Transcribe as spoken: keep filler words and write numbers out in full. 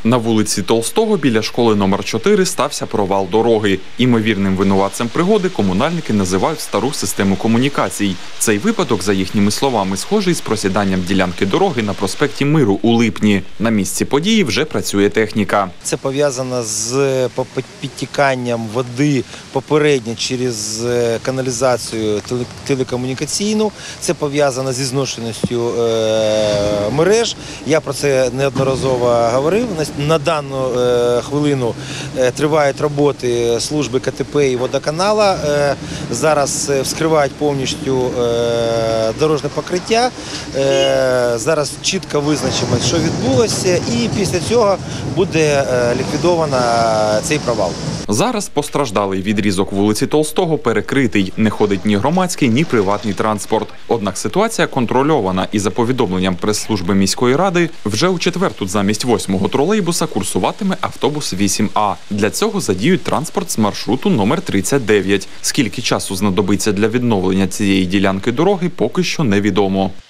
На вулиці Толстого біля школи номер чотири стався провал дороги. Імовірним винуватцем пригоди комунальники називають стару систему комунікацій. Цей випадок, за їхніми словами, схожий з просіданням ділянки дороги на проспекті Миру у липні. На місці події вже працює техніка. Це пов'язано з підтіканням води попередньо через каналізацію телекомунікаційну. Це пов'язано зі зношеністю мереж. Я про це неодноразово говорив. На дану хвилину тривають роботи служби ка те пе і водоканала. Зараз вскривають повністю дорожне покриття. Зараз чітко визначимо, що відбулося, і після цього буде ліквідовано цей провал. Зараз постраждалий відрізок вулиці Толстого перекритий. Не ходить ні громадський, ні приватний транспорт. Однак ситуація контрольована і за повідомленням прес-служби міської ради вже у четвер тут замість восьмого тролейбуса курсуватиме автобус вісім а. Для цього задіють транспорт з маршруту номер тридцять дев'ять. Скільки часу знадобиться для відновлення цієї ділянки дороги, поки що невідомо.